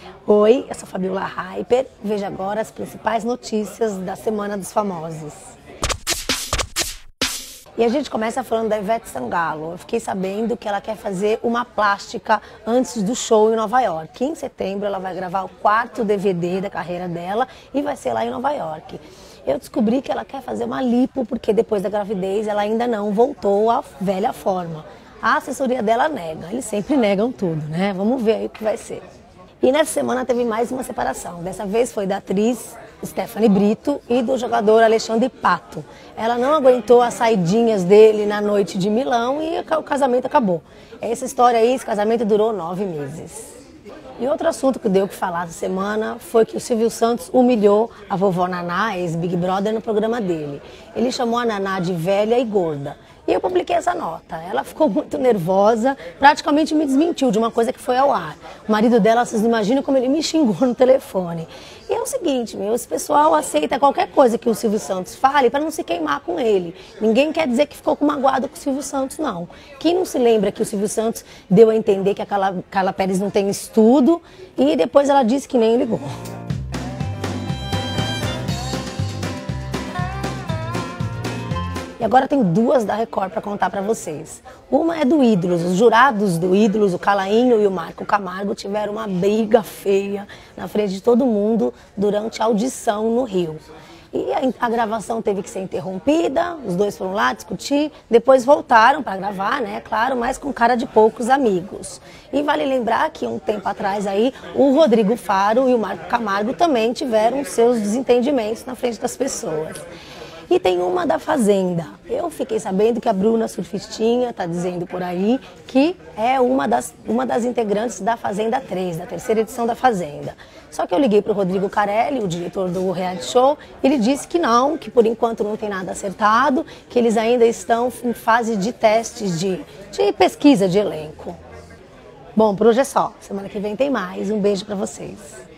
Oi, eu sou Fabiola Hyper. Veja agora as principais notícias da Semana dos Famosos. E a gente começa falando da Ivete Sangalo. Eu fiquei sabendo que ela quer fazer uma plástica antes do show em Nova York. Em setembro ela vai gravar o 4º DVD da carreira dela e vai ser lá em Nova York. Eu descobri que ela quer fazer uma lipo porque depois da gravidez ela ainda não voltou à velha forma. A assessoria dela nega, eles sempre negam tudo, né? Vamos ver aí o que vai ser. E nessa semana teve mais uma separação. Dessa vez foi da atriz Stephanie Brito e do jogador Alexandre Pato. Ela não aguentou as saidinhas dele na noite de Milão e o casamento acabou. Essa história aí, esse casamento durou 9 meses. E outro assunto que deu o que falar essa semana foi que o Silvio Santos humilhou a vovó Naná, ex-Big Brother, no programa dele. Ele chamou a Naná de velha e gorda. E eu publiquei essa nota. Ela ficou muito nervosa, praticamente me desmentiu de uma coisa que foi ao ar. O marido dela, vocês não imaginam como ele me xingou no telefone. E é o seguinte, esse pessoal aceita qualquer coisa que o Silvio Santos fale para não se queimar com ele. Ninguém quer dizer que ficou com magoado com o Silvio Santos, não. Quem não se lembra que o Silvio Santos deu a entender que a Carla Perez não tem estudo e depois ela disse que nem ligou. E agora tem duas da Record para contar para vocês. Uma é do Ídolos. Os jurados do Ídolos, o Calainho e o Marco Camargo, tiveram uma briga feia na frente de todo mundo durante a audição no Rio. E a gravação teve que ser interrompida, os dois foram lá discutir, depois voltaram para gravar, né, claro, mas com cara de poucos amigos. E vale lembrar que um tempo atrás aí, o Rodrigo Faro e o Marco Camargo também tiveram seus desentendimentos na frente das pessoas. E tem uma da Fazenda. Eu fiquei sabendo que a Bruna Surfistinha está dizendo por aí que é uma das integrantes da Fazenda 3, da 3ª edição da Fazenda. Só que eu liguei para o Rodrigo Carelli, o diretor do reality show, ele disse que não, que por enquanto não tem nada acertado, que eles ainda estão em fase de testes de pesquisa de elenco. Bom, por hoje é só. Semana que vem tem mais. Um beijo para vocês.